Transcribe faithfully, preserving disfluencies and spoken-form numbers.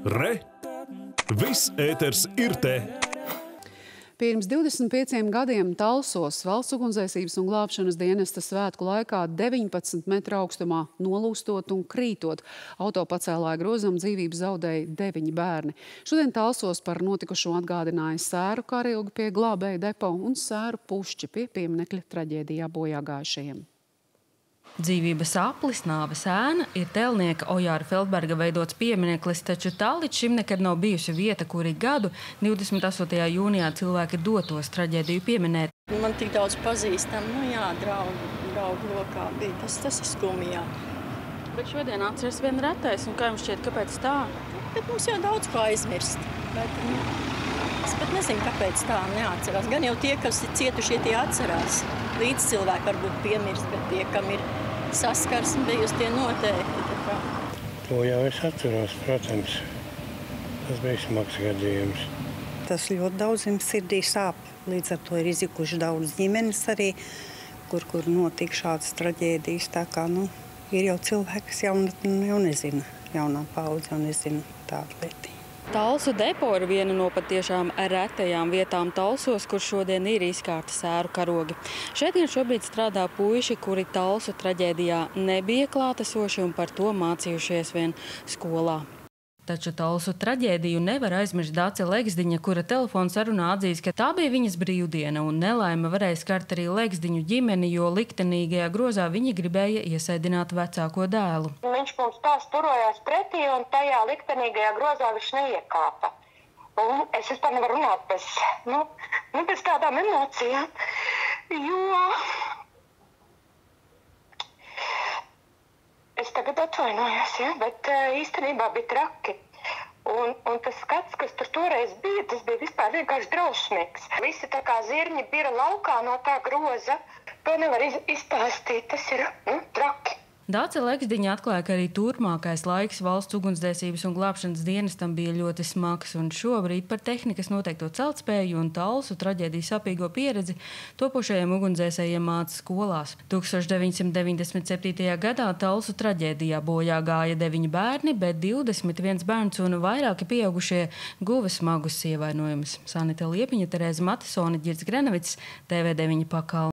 Re! Viss ēters ir te! Pirms divdesmit pieciem gadiem Talsos Valsts ugunsdzēsības un glābšanas dienesta svētku laikā deviņpadsmit metru augstumā nolūstot un krītot. Auto pacēlāja grozam dzīvību zaudēja deviņi bērni. Šodien Talsos par notikušo atgādināja sēru karilgi pie glābēja depo un sēru pušķi pie pieminekļa traģēdijā bojāgājušajiem. Dzīvības aplis, nāves ēna ir tēlnieka Ojāra Feldberga veidots piemineklis, taču tā līdz šim nekad nav bijusi vieta, kur ik gadu divdesmit astotajā jūnijā cilvēki dotos traģēdiju pieminēt. Man tik daudz pazīstam, nu jā, draugu, draugu lokā bija, tas, tas ir skumjā. Bet šodien atceras vien retais, un kā jums šķiet, kāpēc tā? Bet mums jau daudz ko aizmirst. Bet, nu, es pat nezinu, kāpēc tā neatcerās. Gan jau tie, kas ir cietušie, tie atcerās. Līdz cilvēki varbūt piemirst, bet tie, kam ir saskarsme bijusi, tie noteikti. To jau es atceros, protams. Tas bija smags gadījums. Tas ļoti daudziem sirdī sāp. Līdz ar to ir izjukuši daudz ģimenes arī, kur, kur notika šādas traģēdijas. Tā kā, nu, ir jau cilvēki, kas jau, jau nezina, jaunā paudze jau nezina tādu lietu. Talsu depo ir viena no patiešām retajām vietām Talsos, kur šodien ir izkārti sēru karogi. Šeit gan šobrīd strādā puiši, kuri Talsu traģēdijā nebija klātesoši un par to mācījušies vien skolā. Taču Talsu traģēdiju nevar aizmirst Dace Legsdiņa, kura telefona sarunā atzīst, ka tā bija viņas brīvdiena un nelaime varēja skart arī Legsdiņu ģimeni, jo liktenīgajā grozā viņa gribēja iesēdināt vecāko dēlu. Viņš mums tās turojās pretī un tajā liktenīgajā grozā viņš neiekāpa. Un es vispār nevaru runāt bez, nu, nu, bez tādām emocijām, jo es tagad atvainojos, ja? Bet īstenībā bija traki. Un, un tas skats, kas tur toreiz bija, tas bija vispār vienkārši drausmīgs. Visi tā kā zirņi bira laukā no tā groza. To nevar iz, izstāstīt, tas ir, nu, traki. Dace Legsdiņa atklāja, ka arī turpmākais laiks Valsts ugunsdzēsības un glābšanas dienestam bija ļoti smags, un šobrīd par tehnikas noteikto celtspēju un Talsu traģēdiju sapīgo pieredzi topošajiem ugunsdzēsējiem māca skolās. tūkstoš deviņsimt deviņdesmit septītajā gadā Talsu traģēdijā bojā gāja deviņi bērni, bet divdesmit viens bērns un vairāki pieaugušie guva smagus ievainojumus. Sanita Liepiņa, Terēza Matisone, Ģirds Grenavits, T V deviņi Pakal.